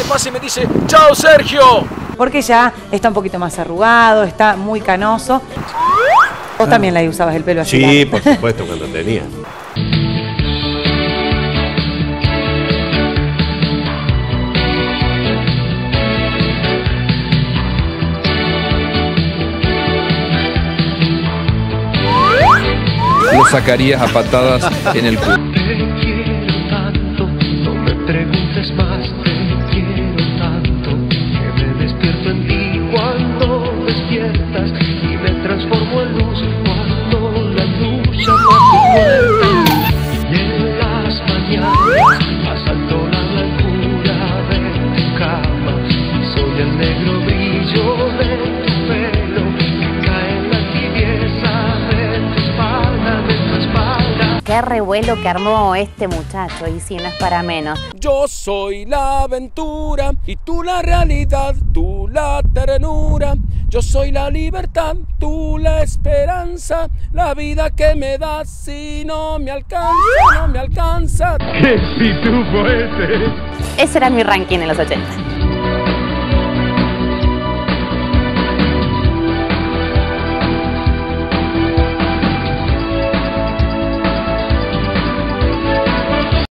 más y me dice, ¡chao, Sergio! Porque ya está un poquito más arrugado, está muy canoso. Vos también la usabas el pelo así. Sí, por supuesto, cuando tenía. Lo sacarías a patadas en el culo. Te quiero tanto, no me preguntes más, te quiero tanto, que me despierto en ti cuando despiertas y me transformo en luz cuando la luz llama a tu puerta. Y en las mañanas asalto la blancura de tu cama y soy el negro brillo de tu pelo que cae en la tibieza de tu espalda, de tu espalda. Qué revuelo que armó este muchacho, y si no es para menos. Yo soy la aventura y tú la realidad, tú la ternura. Yo soy la libertad, tú la esperanza, la vida que me das si no me alcanza, no me alcanza. ¡Qué pitufo ese! Ese era mi ranking en los 80.